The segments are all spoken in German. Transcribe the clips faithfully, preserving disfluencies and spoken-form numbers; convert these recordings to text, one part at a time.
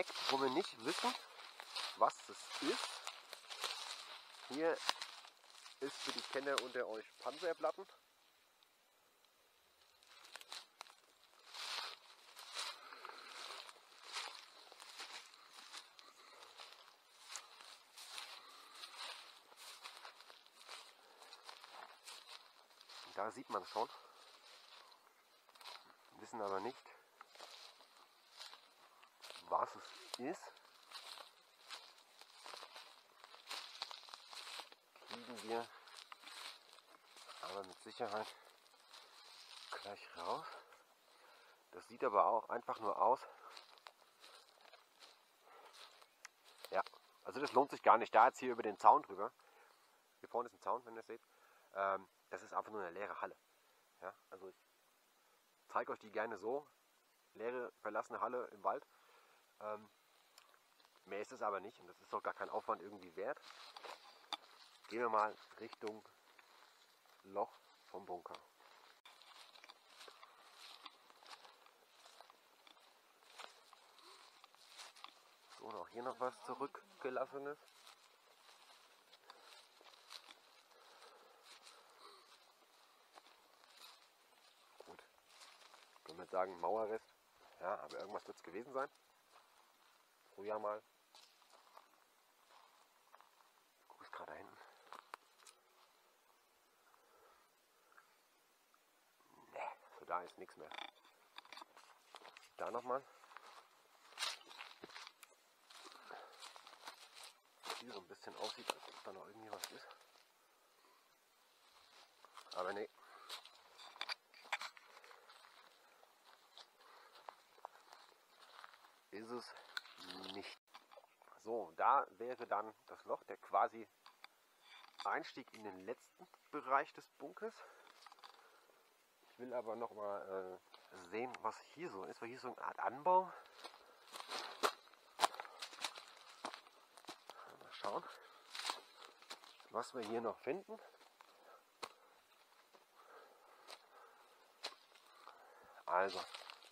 versteckt, wo wir nicht wissen, was es ist. Hier ist für die Kenner unter euch Panzerplatten. Da sieht man schon, wissen aber nicht, was es ist. Kriegen wir aber mit Sicherheit gleich raus. Das sieht aber auch einfach nur aus. Ja, also das lohnt sich gar nicht. Da jetzt hier über den Zaun drüber. Hier vorne ist ein Zaun, wenn ihr das seht. Ähm, das ist einfach nur eine leere Halle. Ja, also ich zeige euch die gerne so. Leere, verlassene Halle im Wald. Ähm, mehr ist es aber nicht und das ist doch gar kein Aufwand irgendwie wert. Gehen wir mal Richtung Loch vom Bunker. So, und auch hier noch was zurückgelassenes. Gut, können wir jetzt sagen Mauerrest. Ja, aber irgendwas wird es gewesen sein. Früher mal. Ich gucke es gerade da hinten. Ne, so da ist nichts mehr. Da nochmal. Hier so ein bisschen aussieht, als ob da noch irgendwie was ist. Aber ne. Ist es nicht. So, da wäre dann das Loch, der quasi Einstieg in den letzten Bereich des Bunkers. Ich will aber noch mal äh, sehen, was hier so ist, weil hier ist so eine Art Anbau. Mal schauen, was wir hier noch finden. Also,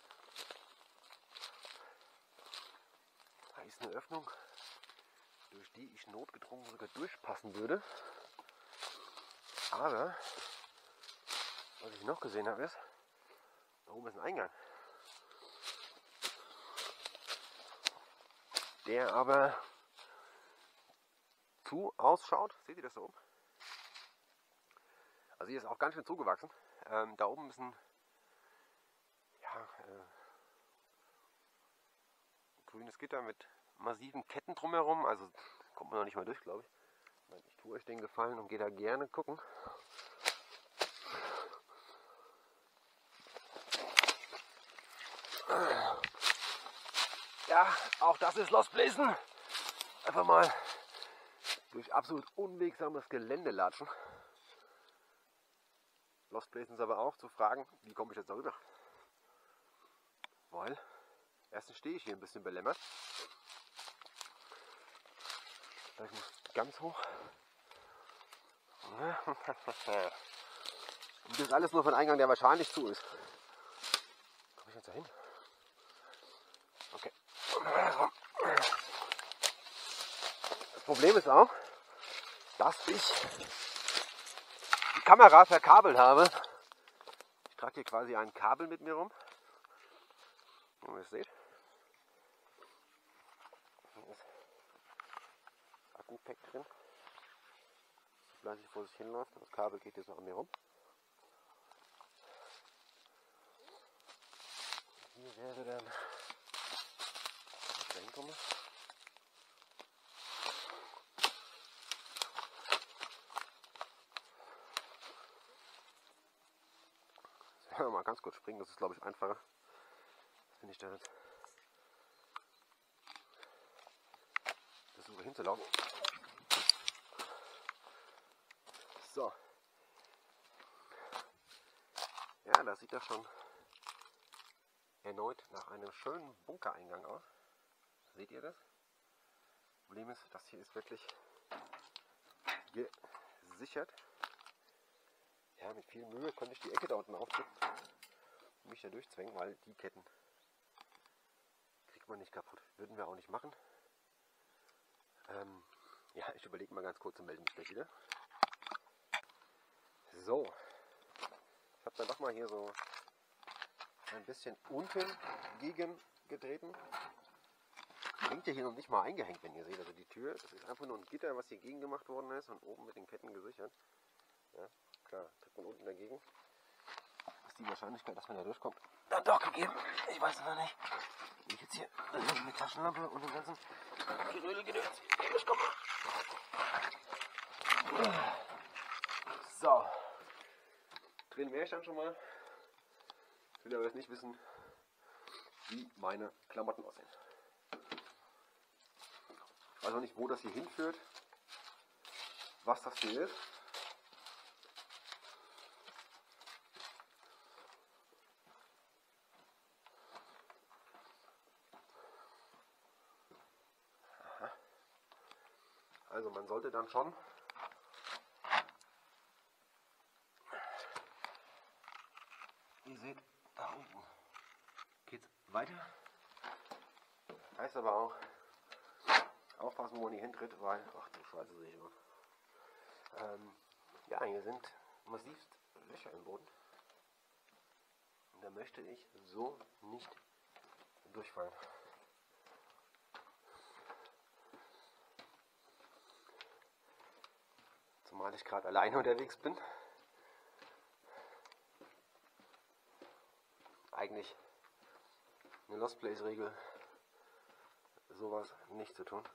da ist eine Öffnung, durch die ich notgedrungen sogar durchpassen würde. Aber, was ich noch gesehen habe, ist, da oben ist ein Eingang. Der aber zu ausschaut. Seht ihr das da oben? Also hier ist auch ganz schön zugewachsen. Ähm, da oben ist ein ja, äh, grünes Gitter mit massiven Ketten drumherum. Also kommt man noch nicht mal durch, glaube ich. Ich tue euch den Gefallen und gehe da gerne gucken. Ja, auch das ist Lost Pleasant. Einfach mal durch absolut unwegsames Gelände latschen. Lost Pleasant ist aber auch zu fragen, wie komme ich jetzt darüber? Weil, erstens stehe ich hier ein bisschen belämmert. Ich muss ganz hoch. Und das ist alles nur von Eingang, der wahrscheinlich zu ist. Komme ich jetzt da hin? Okay. Das Problem ist auch, dass ich die Kamera verkabelt habe. Ich trage hier quasi ein Kabel mit mir rum. Wie ihr es seht. Hier ist Akku-Pack drin. Fleißig vor sich hinläuft. Das Kabel geht jetzt noch an mir rum. Hier wäre dann, wenn ich da hinkomme, ja, mal ganz kurz springen, das ist glaube ich einfacher. Das finde ich da jetzt. Versuche hinzulaufen. So. Ja, das sieht ja schon erneut nach einem schönen Bunkereingang aus. Seht ihr das? Problem ist, das hier ist wirklich gesichert. Ja, mit viel Mühe konnte ich die Ecke da unten aufdrücken und mich da durchzwängen, weil die Ketten kriegt man nicht kaputt. Würden wir auch nicht machen. Ähm, ja, ich überlege mal ganz kurz und melde mich gleich wieder. So. Ich habe dann doch mal hier so ein bisschen unten gegen getreten. Hängt ja hier noch nicht mal eingehängt, wenn ihr seht. Also die Tür, das ist einfach nur ein Gitter, was hier gegen gemacht worden ist und oben mit den Ketten gesichert. Ja, klar, tritt man unten dagegen. Ist die Wahrscheinlichkeit, dass man da durchkommt, dann doch gegeben. Ich weiß es noch nicht. Wenn ich jetzt hier mit Taschenlampe und dem ganzen Gerödel gedöns durchkomme. So. Drin wäre ich dann schon mal. Ich will aber jetzt nicht wissen, wie meine Klamotten aussehen. Ich weiß auch nicht, wo das hier hinführt, was das hier ist. Aha. Also man sollte dann schon ihr seht, da unten geht's weiter. Heißt aber auch, aufpassen, wo man hier hintritt, weil, ach du Scheiße, sehe ich immer. Ähm, ja, hier sind massivst Löcher im Boden. Und da möchte ich so nicht durchfallen. Zumal ich gerade alleine unterwegs bin. Eigentlich eine Lost Place Regel, sowas nicht zu tun.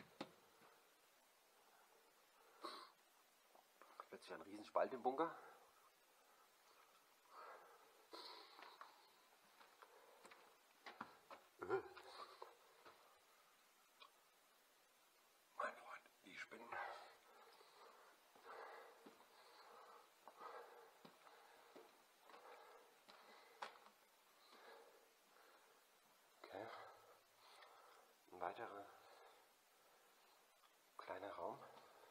Plötzlich ein riesen Spalt im Bunker. Äh. Mein Freund, die Spinnen. Okay. Ein weiterer kleiner Raum.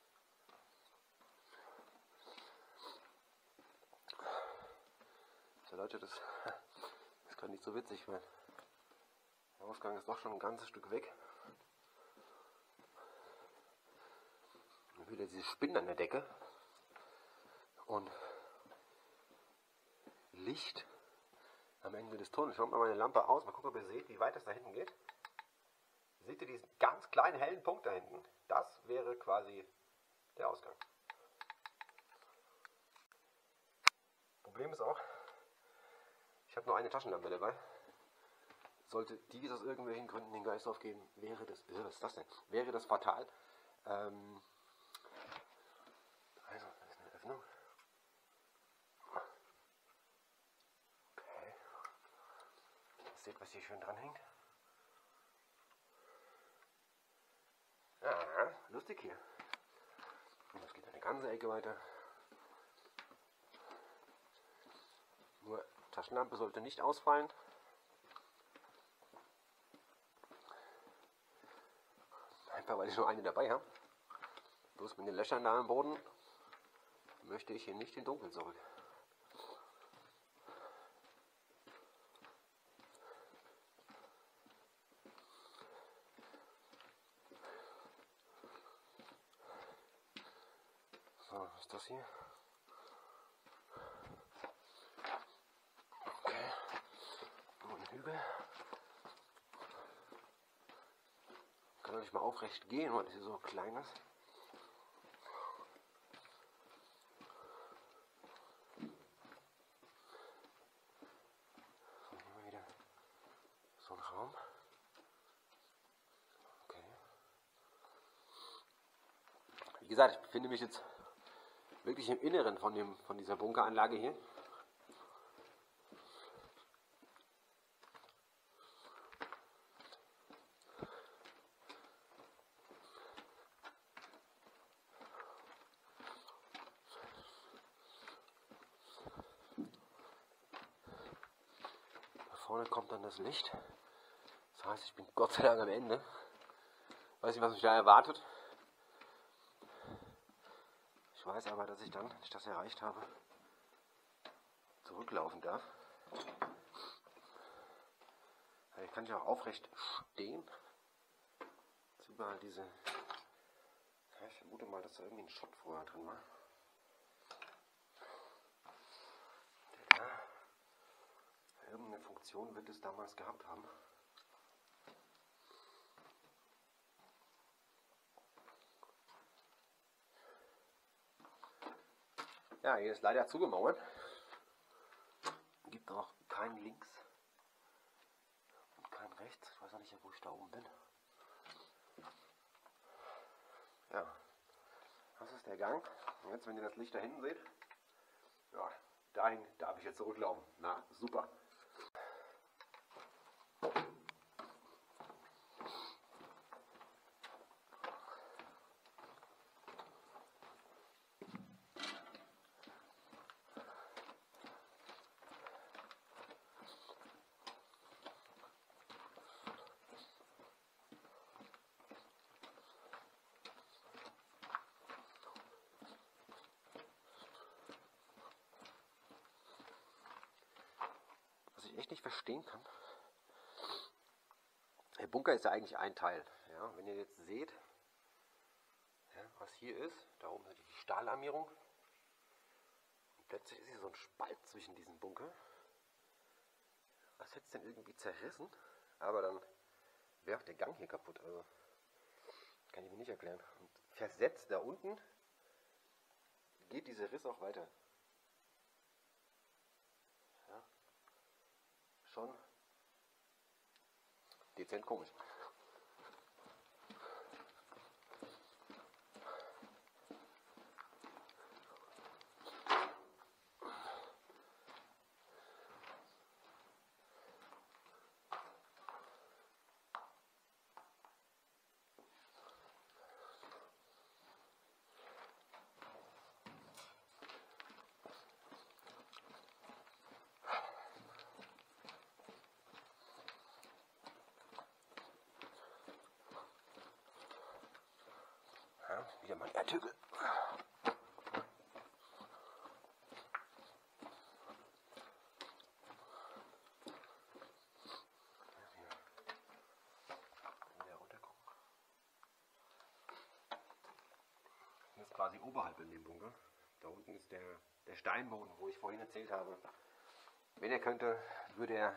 So Leute, das, das kann nicht so witzig werden. Der Ausgang ist doch schon ein ganzes Stück weg. Und wieder diese Spinnen an der Decke. Und Licht am Ende des Tunnels. Schaut mal meine Lampe aus. Mal gucken, ob ihr seht, wie weit es da hinten geht. Seht ihr diesen ganz kleinen hellen Punkt da hinten? Das wäre quasi der Ausgang. Problem ist auch, ich habe nur eine Taschenlampe dabei. Sollte dies aus irgendwelchen Gründen den Geist aufgeben, wäre das, äh, was ist das denn? Wäre das fatal. Ähm, also, das ist eine Öffnung. Okay. Seht, was hier schön dran hängt. Ah, lustig hier. Und das geht eine ganze Ecke weiter. Nur Taschenlampe sollte nicht ausfallen. Einfach weil ich nur eine dabei habe. Bloß mit den Löchern da am Boden möchte ich hier nicht in Dunkeln zurück. So, was ist das hier? Okay. Nur ein Hügel. Kann doch nicht mal aufrecht gehen, weil es hier so klein ist. So, hier wieder so ein Raum. Okay. Wie gesagt, ich befinde mich jetzt wirklich im Inneren von, dem, von dieser Bunkeranlage hier. Vorne kommt dann das Licht. Das heißt, ich bin Gott sei Dank am Ende. Weiß nicht, was mich da erwartet. Ich weiß aber, dass ich dann, wenn ich das erreicht habe, zurücklaufen darf. kann ich auch aufrecht stehen. Jetzt überall diese, ja, ich vermute mal, dass da irgendwie ein Schott vorher drin war. Der da, irgendeine Funktion wird es damals gehabt haben. Ja, hier ist leider zugemauert. Gibt auch keinen links und keinen rechts. Ich weiß auch nicht, wo ich da oben bin. Ja, das ist der Gang. Und jetzt, wenn ihr das Licht da hinten seht, ja, dahin darf ich jetzt zurücklaufen. Na, super. Echt nicht verstehen kann. Der Bunker ist ja eigentlich ein Teil. Ja, wenn ihr jetzt seht, ja, was hier ist, da oben ist die Stahlarmierung. Und plötzlich ist hier so ein Spalt zwischen diesen Bunker. Was hätte es denn irgendwie zerrissen? Aber dann wäre auch der Gang hier kaputt. Also kann ich mir nicht erklären. Und versetzt da unten geht dieser Riss auch weiter. Schon dezent komisch. Wieder mal Erdhügel. Wieder runter gucken. Das ist quasi oberhalb in dem Bunker. Da unten ist der, der Steinboden, wo ich vorhin erzählt habe. Wenn er könnte, würde er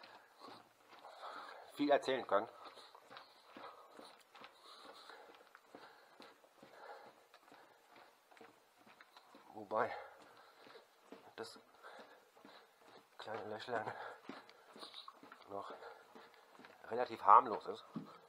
viel erzählen können. Wobei das kleine Löchlein noch relativ harmlos ist.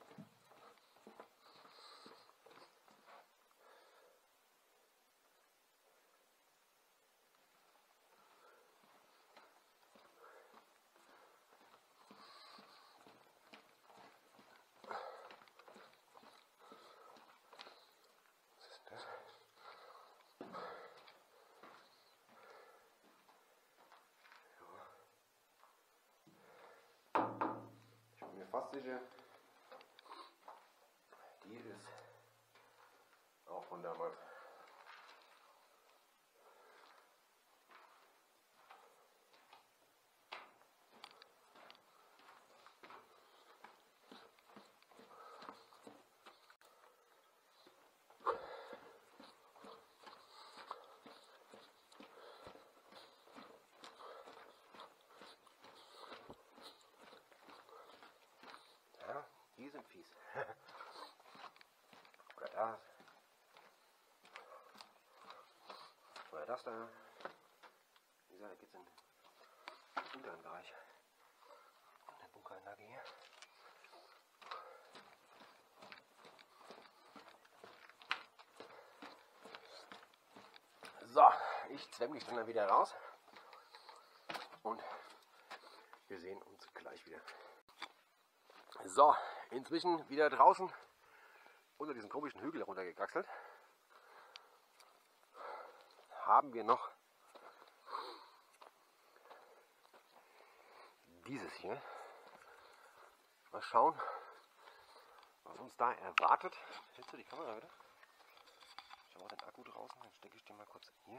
Fast sicher, die ist auch von damals. Die sind fies. Oder das. Oder das da. Wie gesagt, da geht es in den unteren Bereich. Der Bunkeranlage hier. So, ich zwemme mich dann wieder raus. Und wir sehen uns gleich wieder. So, inzwischen wieder draußen unter diesen komischen Hügel runtergekraxelt. Haben wir noch dieses hier. Mal schauen, was uns da erwartet. Hältst du die Kamera wieder? Ich habe auch den Akku draußen, dann stecke ich den mal kurz hier.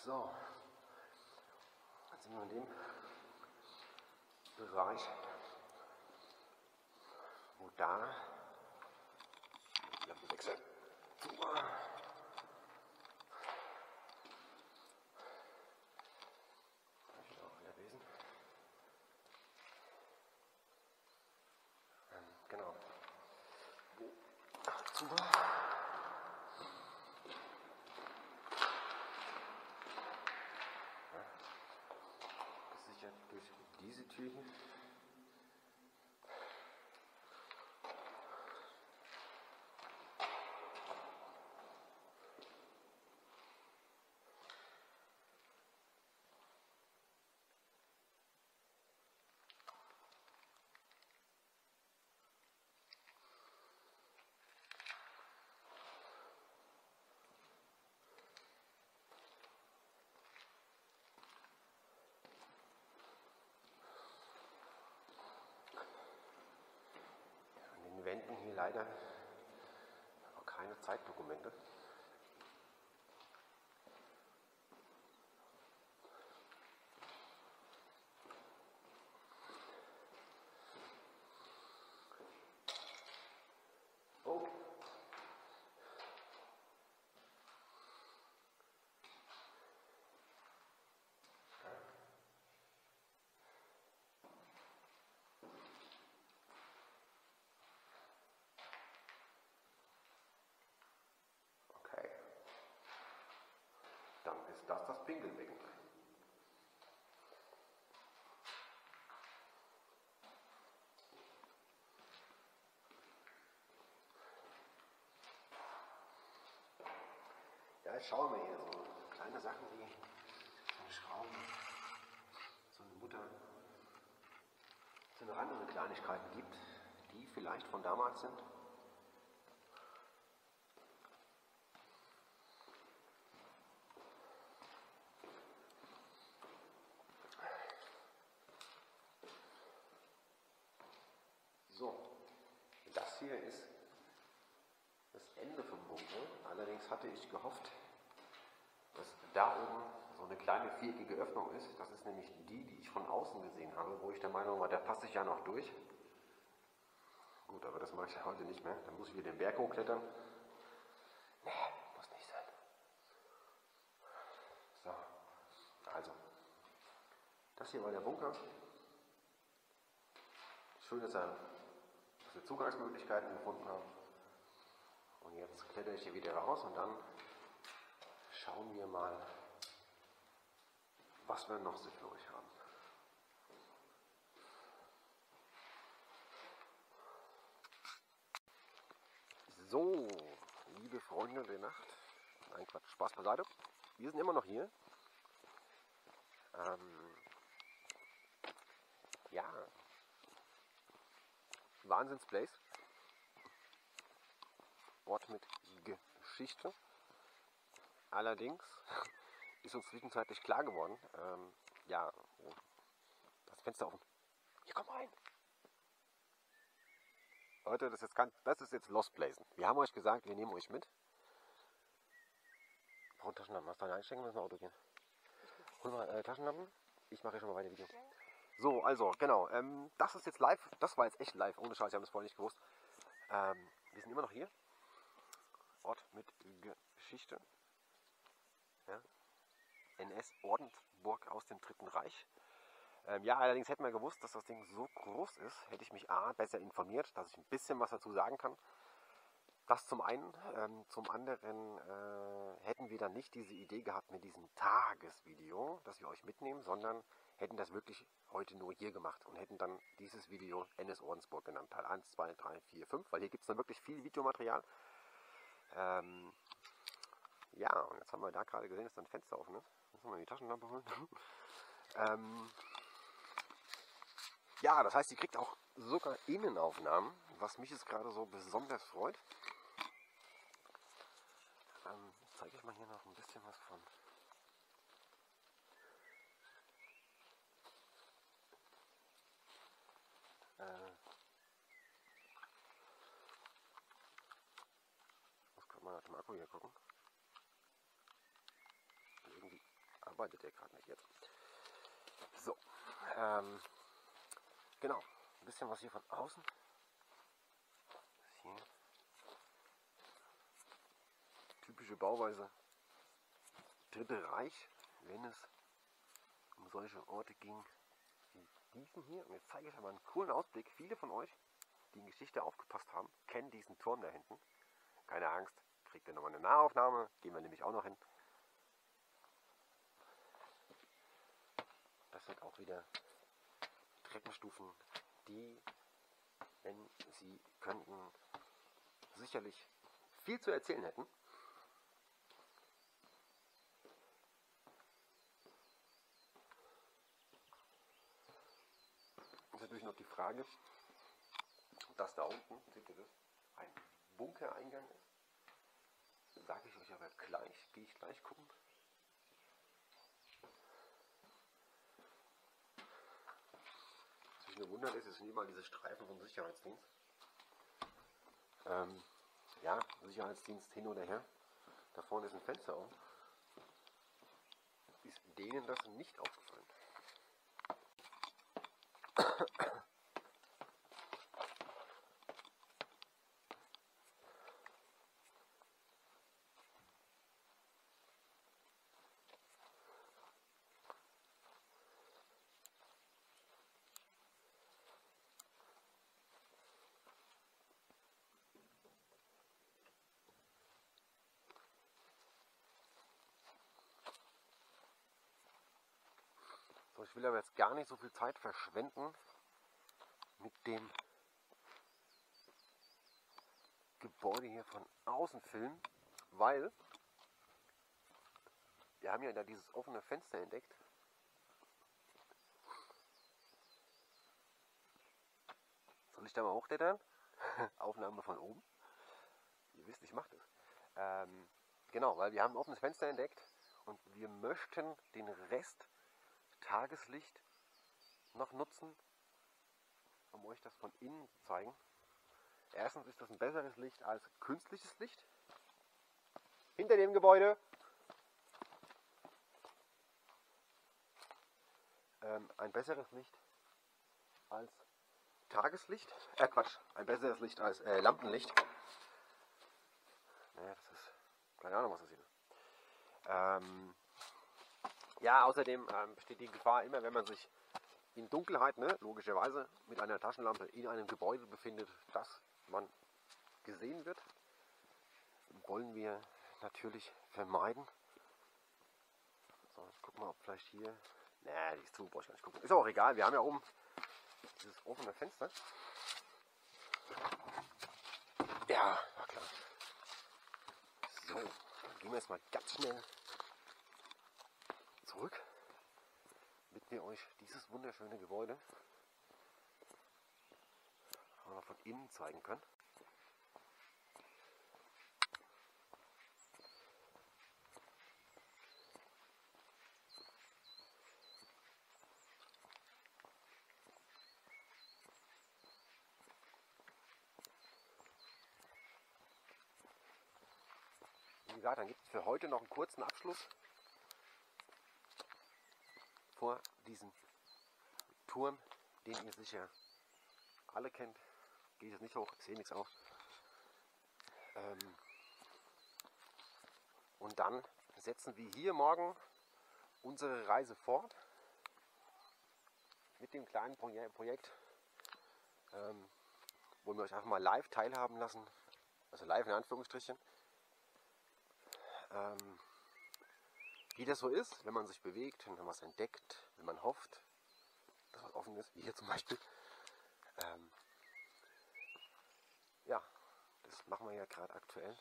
So, jetzt sind wir in dem Bereich, wo da Lampenwechsel zu war. Genau. Zu war. Gesichert durch diese Tür hier. Wänden hier leider noch keine Zeitdokumente. Oh. Dann ist das das Pinkelbecken. Ja, jetzt schauen wir hier so kleine Sachen wie so eine Schraube, so eine Mutter, so noch andere Kleinigkeiten gibt, die vielleicht von damals sind. So, das hier ist das Ende vom Bunker. Allerdings hatte ich gehofft, dass da oben so eine kleine viereckige Öffnung ist. Das ist nämlich die, die ich von außen gesehen habe, wo ich der Meinung war, da passe ich ja noch durch. Gut, aber das mache ich ja heute nicht mehr. Dann muss ich wieder den Berg hochklettern. Nee, muss nicht sein. So, also, das hier war der Bunker. Schön, dass er wir Zugangsmöglichkeiten gefunden haben. Und jetzt klettere ich hier wieder raus und dann schauen wir mal, was wir noch so für euch haben. So, liebe Freunde der Nacht, nein Quatsch, Spaß beiseite. Wir sind immer noch hier. Ähm, ja. Wahnsinns-Place. Ort mit Geschichte. Allerdings ist uns zwischenzeitlich klar geworden, ähm, ja, das Fenster offen. Hier, komm rein! Leute, das ist, ganz, das ist jetzt Lost Placen. Wir haben euch gesagt, wir nehmen euch mit. Brauchen Taschenlampen. Hast du eine einstecken? Müssen wir Auto gehen. Hol mal äh, Taschenlampen. Ich mache schon mal weiter Video. So, also, genau, ähm, das ist jetzt live, das war jetzt echt live, ohne Scheiß, ich habe das vorher nicht gewusst. Ähm, wir sind immer noch hier. Ort mit Geschichte. Ja. N S-Ordensburg aus dem Dritten Reich. Ähm, ja, allerdings hätten wir gewusst, dass das Ding so groß ist, hätte ich mich A, besser informiert, dass ich ein bisschen was dazu sagen kann. Das zum einen. Ähm, zum anderen äh, hätten wir dann nicht diese Idee gehabt mit diesem Tagesvideo, dass wir euch mitnehmen, sondern hätten das wirklich heute nur hier gemacht und hätten dann dieses Video N S-Ordensburg genannt. Teil eins, zwei, drei, vier, fünf, weil hier gibt es dann wirklich viel Videomaterial. Ähm, ja, und jetzt haben wir da gerade gesehen, dass da ein Fenster offen ist. Müssen wir mal die Taschenlampe holen. ähm, ja, das heißt, ihr kriegt auch sogar Innenaufnahmen, was mich jetzt gerade so besonders freut. Ähm, jetzt zeige ich mal hier noch ein bisschen was von. Äh, ich muss gerade mal nach dem Akku hier gucken. Irgendwie arbeitet der gerade nicht jetzt. So, ähm, genau, ein bisschen was hier von außen. Hier. Typische Bauweise Dritte Reich, wenn es um solche Orte ging wie diesen hier. Und jetzt zeige ich euch mal einen coolen Ausblick. Viele von euch, die in Geschichte aufgepasst haben, kennen diesen Turm da hinten. Keine Angst, kriegt ihr nochmal eine Nahaufnahme, gehen wir nämlich auch noch hin. Das sind auch wieder Treppenstufen, die, wenn sie könnten, sicherlich viel zu erzählen hätten. Ist natürlich noch die Frage, dass da unten, seht ihr das, ein Bunkereingang ist. Sage ich euch aber gleich, gehe ich gleich gucken. Was mich nur wundert ist, es sind immer diese Streifen vom Sicherheitsdienst. Ähm, ja, Sicherheitsdienst hin oder her. Da vorne ist ein Fenster auf. Ist denen das nicht aufgefallen? So, ich will aber jetzt gar nicht so viel Zeit verschwenden mit dem Gebäude hier von außen filmen, weil wir haben ja da dieses offene Fenster entdeckt. Soll ich da mal hochklettern? Aufnahme von oben. Ihr wisst, ich mache das. Ähm, genau, weil wir haben ein offenes Fenster entdeckt und wir möchten den Rest Tageslicht noch nutzen, um euch das von innen zu zeigen. Erstens ist das ein besseres Licht als künstliches Licht. Hinter dem Gebäude ähm, ein besseres Licht als Tageslicht. Äh Quatsch, ein besseres Licht als äh, Lampenlicht. Naja, das ist keine Ahnung, was das hier ist. Ähm, ja, außerdem ähm, besteht die Gefahr immer, wenn man sich in Dunkelheit, ne, logischerweise mit einer Taschenlampe in einem Gebäude befindet, dass man gesehen wird. Wollen wir natürlich vermeiden. So, ich guck mal, ob vielleicht hier. Ne, die ist zu, brauche ich gar nicht gucken. Ist auch egal, wir haben ja oben dieses offene Fenster. Ja, war klar. So, dann gehen wir jetzt mal ganz schnell zurück, damit wir euch dieses wunderschöne Gebäude mal von innen zeigen können. Wie gesagt, dann gibt es für heute noch einen kurzen Abschluss vor diesem Turm, den ihr sicher alle kennt. Geht jetzt nicht hoch, ich sehe nichts auf. Ähm und dann setzen wir hier morgen unsere Reise fort mit dem kleinen Projekt. Ähm, wollen wir euch einfach mal live teilhaben lassen, also live in Anführungsstrichen. Ähm, wie das so ist, wenn man sich bewegt, wenn man was entdeckt, wenn man hofft, dass was offen ist, wie hier zum Beispiel. Ähm, ja, das machen wir ja gerade aktuell.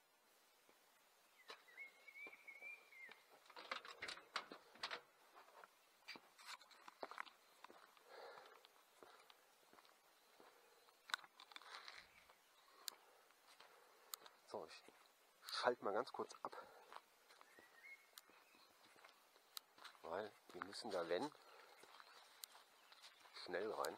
So, ich schalte mal ganz kurz ab, weil wir müssen da, wenn, schnell rein.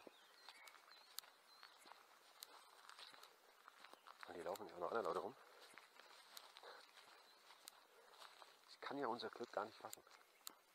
Und hier laufen ja auch noch andere Leute rum. Ich kann ja unser Glück gar nicht fassen.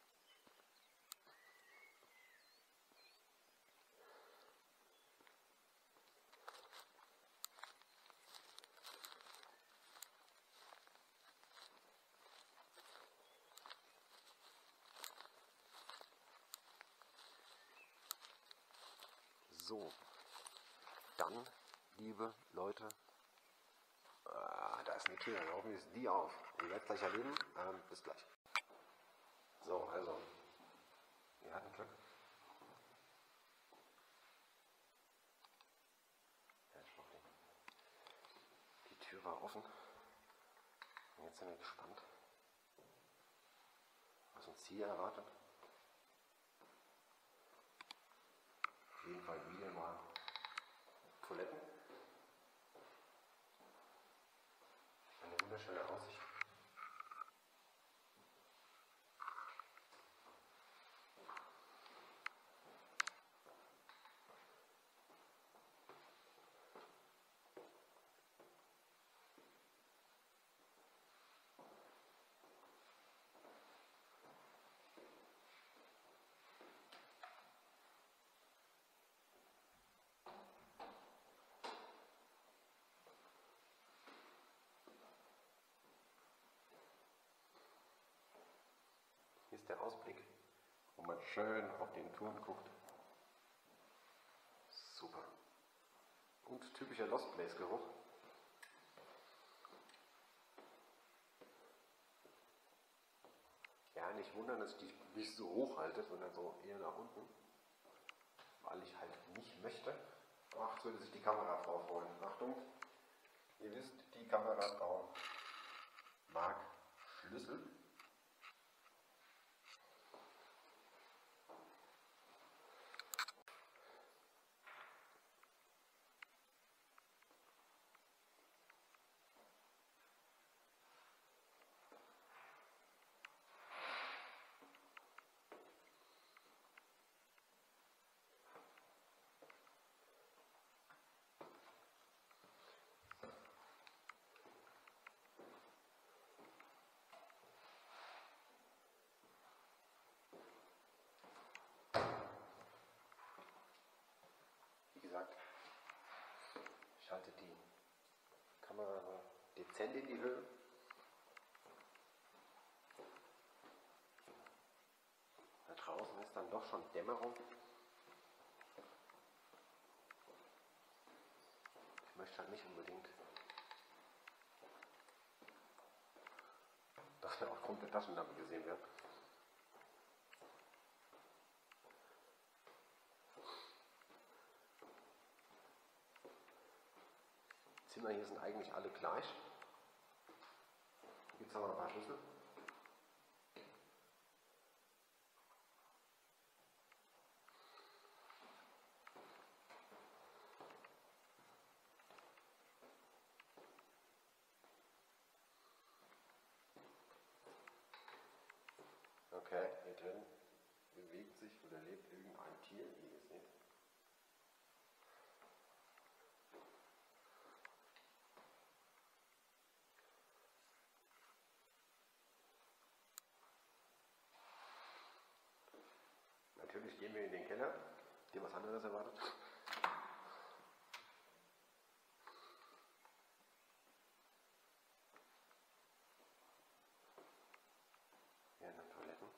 So, dann, liebe Leute, äh, da ist eine Tür, hoffentlich ist die auf. Ihr werdet gleich erleben, ähm, bis gleich. So, also, wir hatten Glück. Die Tür war offen. Und jetzt sind wir gespannt, was uns hier erwartet. Auf jeden Fall wieder mal Toiletten. Eine wunderschöne Aussicht. Hier ist der Ausblick, wo man schön auf den Turm guckt. Super. Und typischer Lost Place Geruch. Ja, nicht wundern, dass ich die nicht so hoch halte, sondern so eher nach unten. Weil ich halt nicht möchte. Ach, jetzt würde sich die Kamera vorfreuen. Achtung, ihr wisst, die Kamerafrau mag Schlüssel. Wie gesagt, ich halte die Kamera dezent in die Höhe. Da draußen ist dann doch schon Dämmerung. Ich möchte halt nicht unbedingt, dass wir aufgrund der Taschenlampe gesehen werden. Die Zimmer hier sind eigentlich alle gleich. Jetzt haben wir ein paar Schlüssel. Okay, hier drin bewegt sich oder lebt irgendein Tier, wie ihr seht. Natürlich gehen wir in den Keller, dir was anderes erwartet. Hier in den Toiletten.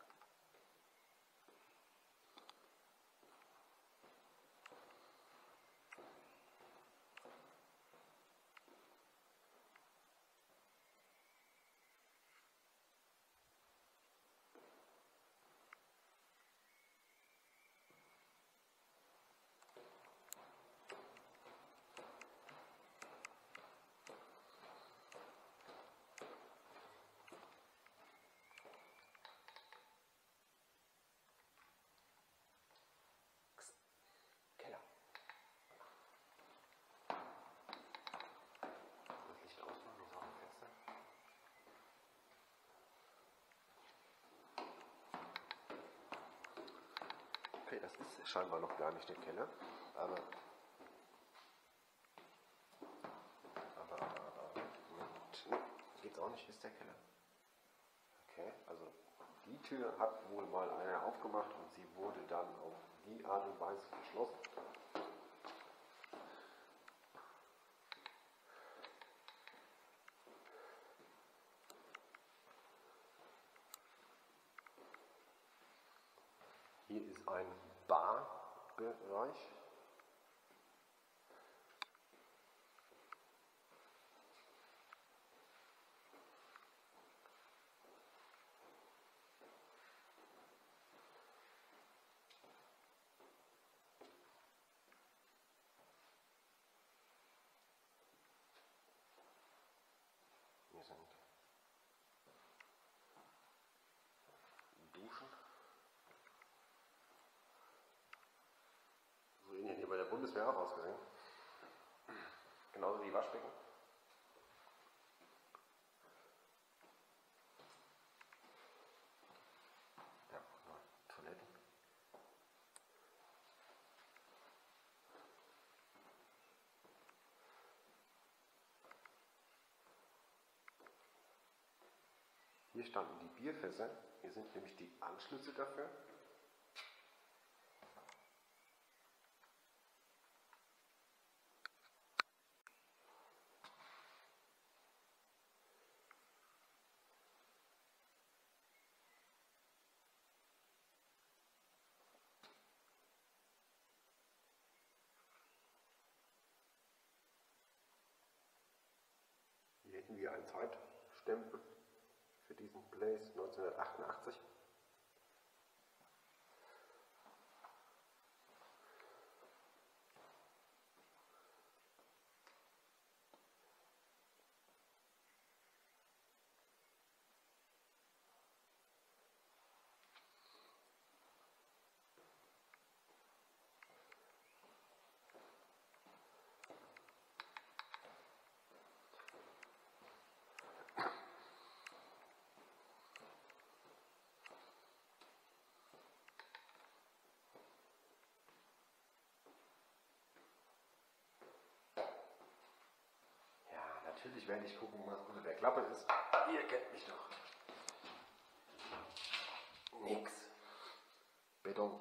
Keller. Das Licht ausmachen, das ist auch ein Fenster. Okay, das ist scheinbar noch gar nicht der Keller, aber aber, aber, aber, und, ne, geht's auch nicht, ist der Keller. Okay, also die Tür hat wohl mal einer aufgemacht und sie wurde dann auf die Art und Weise geschlossen. Hier ist ein Barbereich. wäre auch ausgesehen. Genauso wie Waschbecken. Ja, Toiletten. Hier standen die Bierfässer. Hier sind nämlich die Anschlüsse dafür. Hier hätten wir einen Zeitstempel für diesen Blaze neunzehnhundertachtundachtzig. Natürlich werde ich gucken, was unter der Klappe ist. Ihr kennt mich doch. Nix. Beton.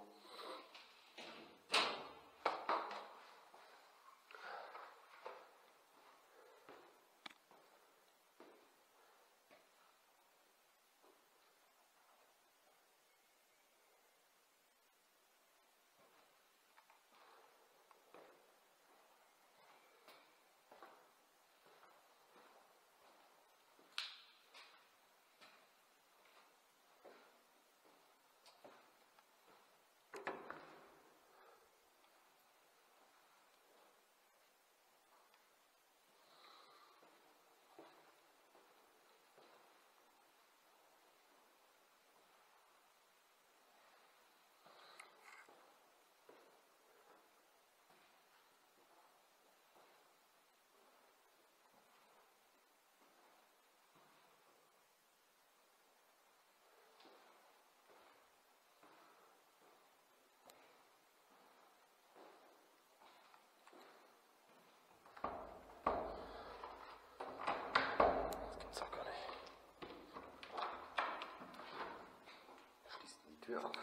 Tür ab.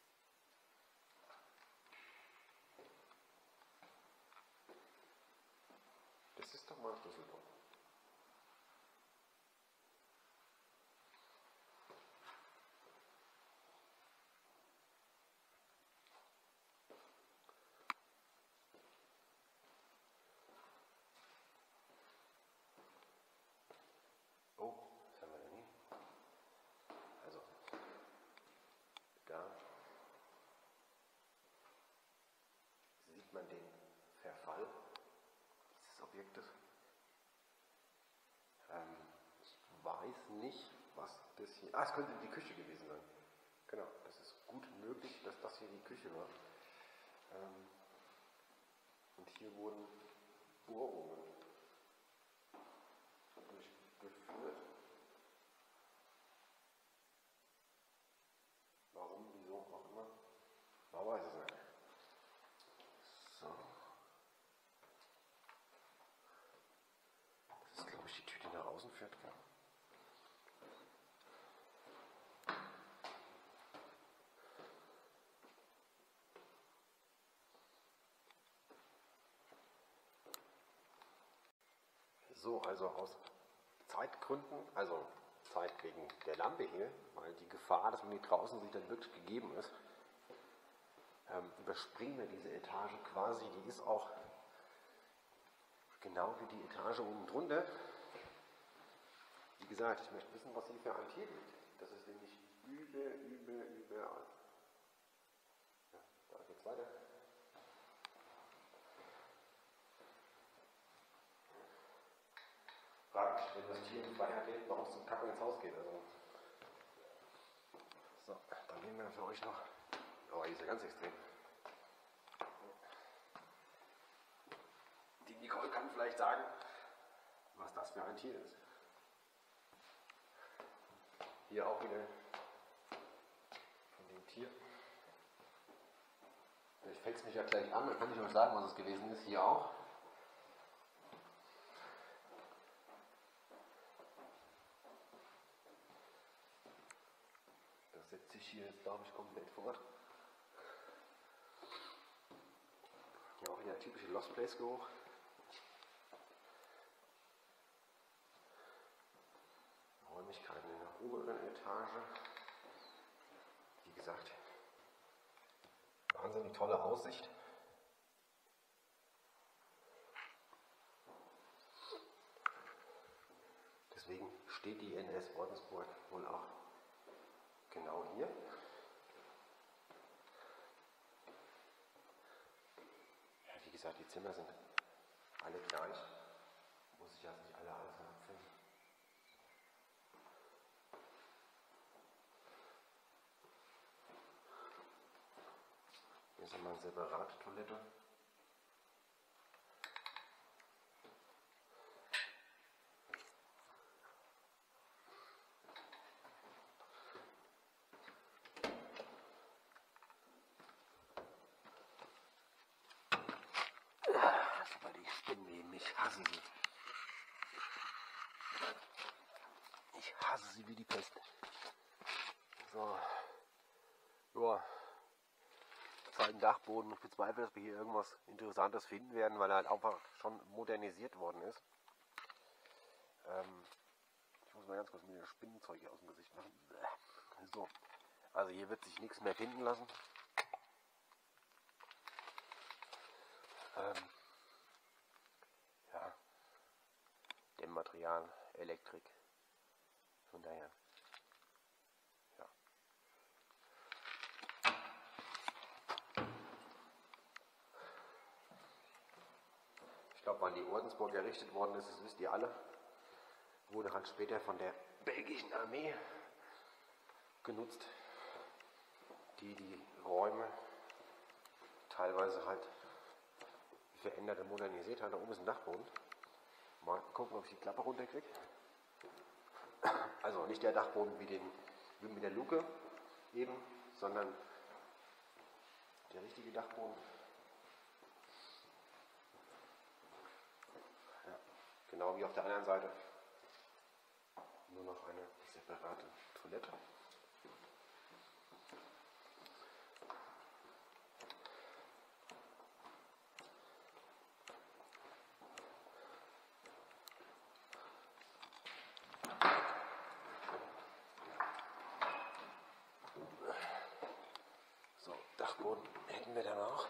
Das ist doch mal ein Schlüsselbund. Oh, was haben wir denn hier? Also, da sieht man den Verfall dieses Objektes. Ähm, ich weiß nicht, was das hier... Ah, es könnte die Küche gewesen sein. Genau, das ist gut möglich, dass das hier die Küche war. Ähm, und hier wurden Bohrungen durchgeführt. Warum, wieso, auch immer. Man weiß es nicht. So. Das ist, glaube ich, die Tür, die nach außen führt. Gell? So, also aus Zeitgründen, also Zeit wegen der Lampe hier, weil die Gefahr, dass man hier draußen sieht, dann wirklich gegeben ist, ähm, überspringen wir diese Etage quasi. Die ist auch genau wie die Etage oben drunter. Wie gesagt, ich möchte wissen, was hier für ein Tier liegt. Das ist nämlich über, über, überall. Ja, da geht's weiter. Fragt, wenn das Tier in Freiheit lebt, warum es zum Kacken ins Haus geht. Also. So, dann nehmen wir für euch noch. Oh, hier ist ja ganz extrem. Nicole kann vielleicht sagen, was das für ein Tier ist. Hier auch wieder von dem Tier. Vielleicht fällt es mich ja gleich an, dann kann ich euch sagen, was es gewesen ist. Hier auch. Das setzt sich hier jetzt, glaube ich, komplett fort. Hier auch wieder der typische Lost Place Geruch. Räumlichkeiten in der oberen Etage. Wie gesagt, wahnsinnig tolle Aussicht. Deswegen steht die N S Ordensburg wohl auch genau hier. Ja, wie gesagt, die Zimmer sind alle gleich. Muss ich ja nicht alle einzeln abfinden. Hier ist nochmal eine separate Toilette. Aber die Spinnen, ich hasse sie. Ich hasse sie wie die Pest. So. Ja. Zweiten Dachboden. Ich bezweifle, dass wir hier irgendwas Interessantes finden werden, weil er halt einfach schon modernisiert worden ist. Ähm, ich muss mal ganz kurz mir das Spinnenzeug hier aus dem Gesicht machen. So. Also hier wird sich nichts mehr finden lassen. Ähm, ja. Dämmmaterial, Elektrik. Von daher. Ja. Ich glaube, wann die Ordensburg errichtet worden ist, das wisst ihr alle, wurde halt später von der belgischen Armee genutzt, die die Räume teilweise halt verändert und modernisiert hat. Da oben ist ein Dachboden. Mal gucken, ob ich die Klappe runterkriege. Also nicht der Dachboden wie, den, wie mit der Luke eben, sondern der richtige Dachboden. Ja, genau wie auf der anderen Seite. Nur noch eine separate Toilette. So, Dachboden hätten wir dann auch.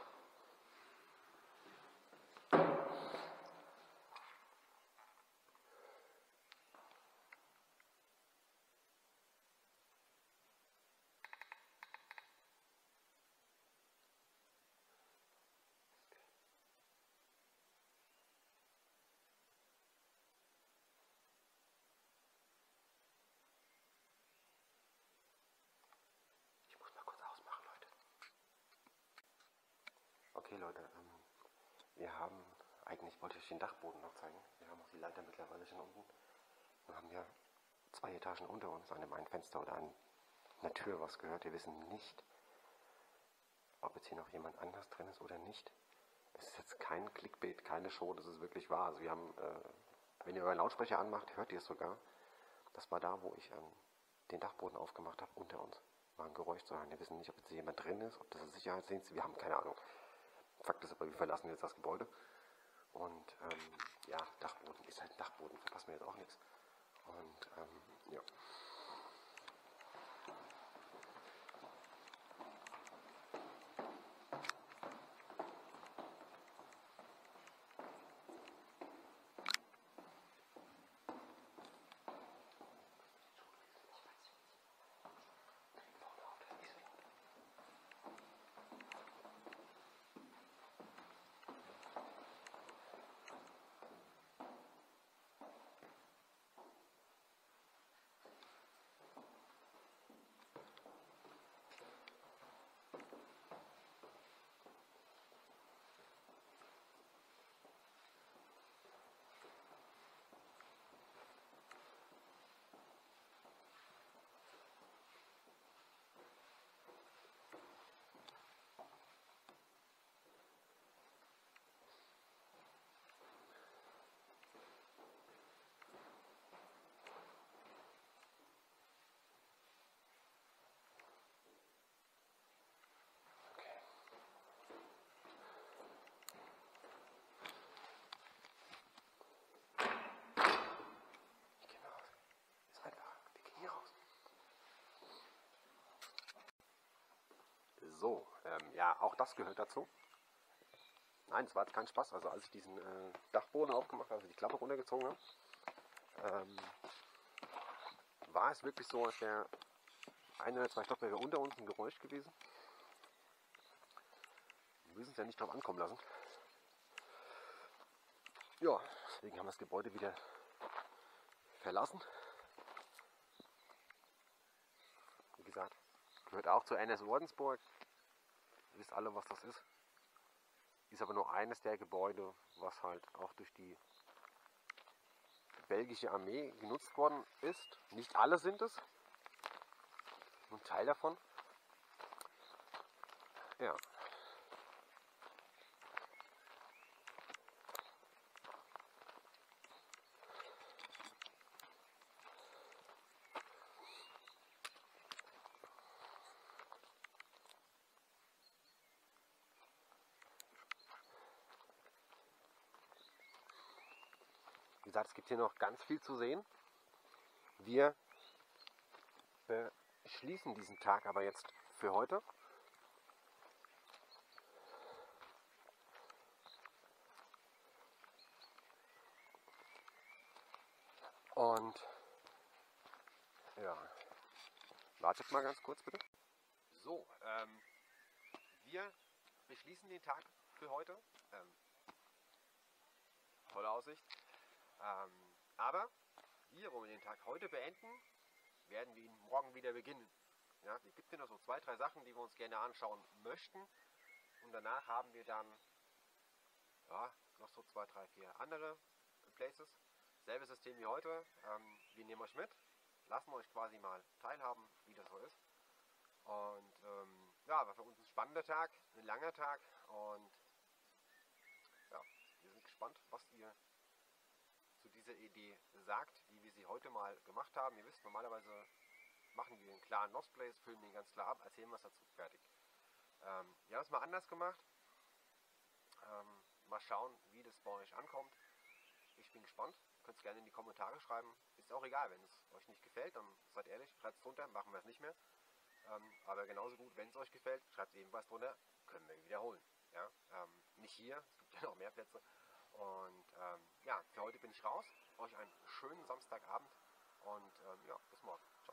Ich muss mal kurz ausmachen, Leute. Okay, Leute, ähm, wir haben, eigentlich wollte ich den Dachboden noch zeigen. Wir haben auch die Leiter mittlerweile schon unten. Wir haben ja zwei Etagen unter uns, an dem einen Fenster oder an einer Tür was gehört. Wir wissen nicht, ob jetzt hier noch jemand anders drin ist oder nicht. Es ist jetzt kein Clickbait, keine Show, das ist wirklich wahr. Also wir haben, äh, wenn ihr euren Lautsprecher anmacht, hört ihr es sogar. Das war da, wo ich ähm, den Dachboden aufgemacht habe, unter uns. War ein Geräusch zu hören. Wir wissen nicht, ob jetzt jemand drin ist, ob das ein Sicherheitsdienst, wir haben keine Ahnung. Fakt ist aber, wir verlassen jetzt das Gebäude. Und ähm, ja, Dachboden ist halt ein Dachboden, verpassen wir jetzt auch nichts. Und ähm, ja. Ähm, ja, auch das gehört dazu. Nein, es war jetzt kein Spaß. Also als ich diesen äh, Dachboden aufgemacht habe, also die Klappe runtergezogen habe, ähm, war es wirklich so, als wäre ein oder zwei Stockwerke unter uns ein Geräusch gewesen. Wir müssen es ja nicht drauf ankommen lassen. Ja, deswegen haben wir das Gebäude wieder verlassen. Wie gesagt, gehört auch zur N S Ordensburg. Ihr wisst alle, was das ist. Ist aber nur eines der Gebäude, was halt auch durch die belgische Armee genutzt worden ist. Nicht alle sind es. Nur ein Teil davon. Ja. Wie gesagt, es gibt hier noch ganz viel zu sehen. Wir beschließen diesen Tag aber jetzt für heute. Und ja, wartet mal ganz kurz bitte. So, ähm, wir beschließen den Tag für heute. Ähm, tolle Aussicht. Ähm, aber hier, wo wir den Tag heute beenden, werden wir ihn morgen wieder beginnen. Ja, es gibt hier noch so zwei, drei Sachen, die wir uns gerne anschauen möchten. Und danach haben wir dann ja, noch so zwei, drei, vier andere Places. Selbes System wie heute. Ähm, wir nehmen euch mit, lassen euch quasi mal teilhaben, wie das so ist. Und ähm, ja, war für uns ein spannender Tag, ein langer Tag. Und ja, wir sind gespannt, was ihr zu dieser Idee sagt, wie wir sie heute mal gemacht haben. Ihr wisst, normalerweise machen wir einen klaren Lost Place, filmen den ganz klar ab, erzählen was dazu, fertig. Ähm, wir haben es mal anders gemacht. Ähm, mal schauen, wie das bei euch ankommt. Ich bin gespannt. Ihr könnt es gerne in die Kommentare schreiben. Ist auch egal, wenn es euch nicht gefällt, dann seid ehrlich, schreibt es drunter, machen wir es nicht mehr. Ähm, aber genauso gut, wenn es euch gefällt, schreibt ebenfalls drunter, können wir wiederholen. Ja? Ähm, nicht hier, es gibt ja noch mehr Plätze. Und ähm, ja, für heute bin ich raus. Euch einen schönen Samstagabend und ähm, ja, bis morgen.